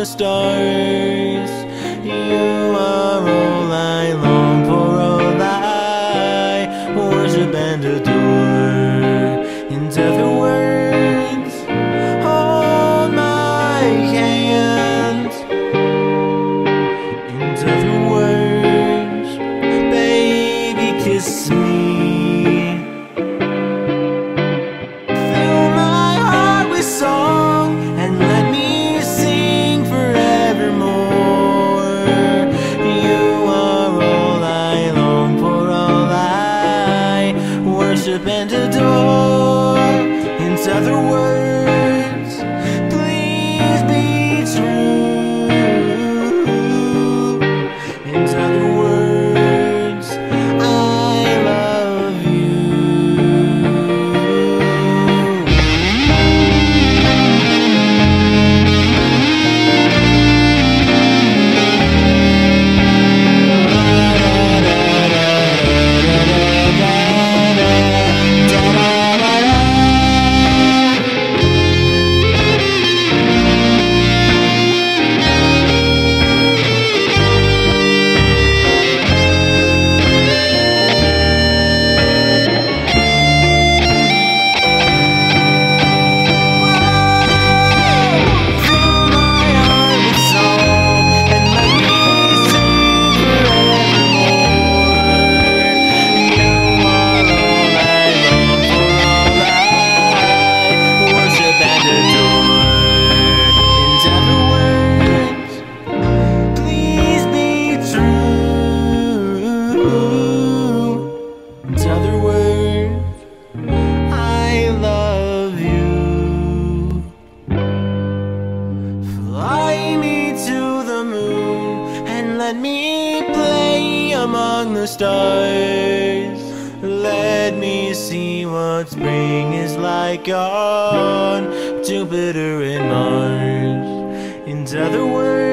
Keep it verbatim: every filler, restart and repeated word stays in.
the stars. You are all I long for, all I worship and adore. In other words, hold my hand. In other words, baby, kiss me. Fill my heart with song and let me sing forevermore. You are all I long for, all I worship and adore. In other words, please be true. In other words, I love you. In other words, I love you. Fly me to the moon and let me play among the stars. Let me see what spring is like on Jupiter and Mars. In other words,